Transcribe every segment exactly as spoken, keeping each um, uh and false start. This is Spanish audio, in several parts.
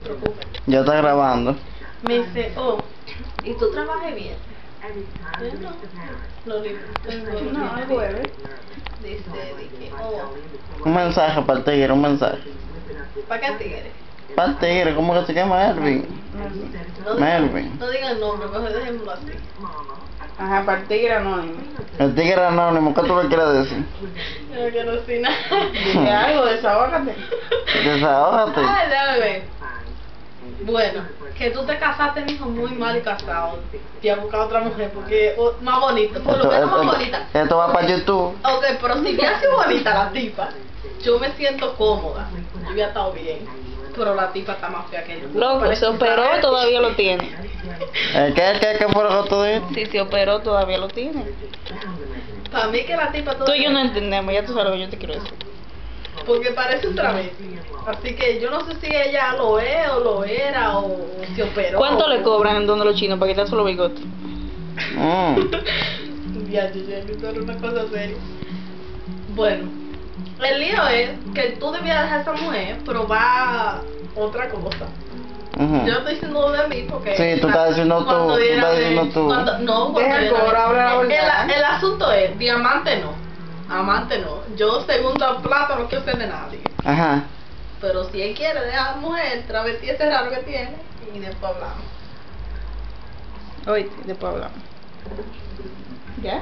preocupes. Ya está grabando. Me dice, oh, ¿y tú trabajas bien? Yo no. Lo li- tengo- No, el jueves. Dice, dije, oh, Un mensaje para el tigre, un mensaje. ¿para qué tigre? Para el tigre, ¿cómo que se llama Elvin? No digan, Melvin. no digan el nombre, mejor dejémoslo así. Ajá, para el tigre anónimo. El tigre anónimo, ¿qué tú le quieres decir? Yo no quiero decir nada. Dile algo, desahógate. Desahógate. Ay, déjame ver. Bueno, que tú te casaste, mijo, muy mal y casado. Y a buscar otra mujer, porque oh, más bonita, por lo Esto, menos más esto- bonita. esto va para YouTube. Ok, pero si hubiera sido bonita la tipa, yo me siento cómoda. Yo hubiera estado bien. Pero la tipa está más fea que yo. Loco, Parece se un operó, traje. todavía lo tiene. ¿Eh, ¿Qué, qué, qué fue lo que tú dijiste? Si se operó, todavía lo tiene. Para mí que la tipa Tú y yo no entendemos, ya tú sabes lo que yo te quiero decir. porque parece un travesti. Así que yo no sé si ella lo es o lo era o se operó. ¿Cuánto le cobran en donde los chinos para quitarse los bigotes? Mm. Ya, yo ya esto era una cosa seria. Bueno, el lío es que tú debías dejar a esa mujer probar otra cosa. Ujú. Yo no estoy diciendo de mí porque... Sí, tú estás diciendo tú, cuando tú era estás de- diciendo tú. cuando- no, cuando Deja el era de- coro, habla la verdad. el, el asunto es, diamante no, amante no. Yo segunda plata no quiero ser de nadie. Ajá. Pero si él quiere dejar a la mujer, travesti ese raro que tiene, y después hablamos. Oíste, después hablamos. ¿Ya?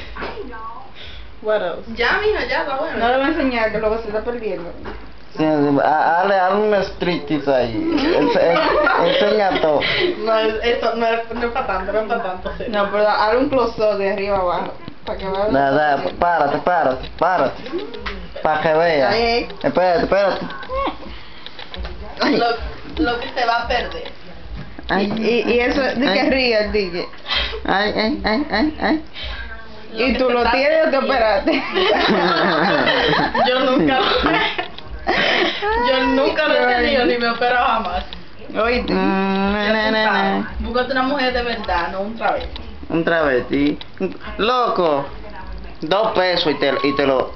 What else? Ya, mija, ya, está bueno. No le voy a enseñar que luego se está perdiendo. Sí, ha- hazle, hazle un striptease ahí. Ense- en- Enseña todo. No, es- eso no es, no es para tanto, no es para tanto. sí. No, pero hazle un close-up de arriba abajo. Para que vean. Da, da, párate, párate, párate. Para que vea. Ahí. Espérate, espérate. Ay, Lo, lo que se va a perder. ay, Y, y eso de que ay, ríe el D J. ay, ay, ay, ay, ay. Lo ¿Y que tú se lo está tienes o te perdiendo. operaste? Yo nunca lo Yo nunca lo he tenido ni me he operado jamás. Oíste. Mm, na, na, na, na. Búscate una mujer de verdad, no un travesti. Un travesti. Loco. Dos pesos y te, y te lo.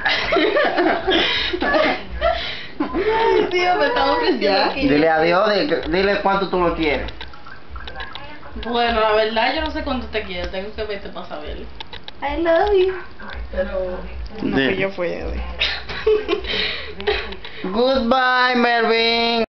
Ay, Dios, me están ofreciendo Ya. aquí. Dile adiós, dile, dile cuánto tú lo quieres. Bueno, la verdad yo no sé cuánto te quiero, tengo que verte para saberlo. I love you. Pero... No, Sí. que yo fui hoy. Goodbye, Melvin.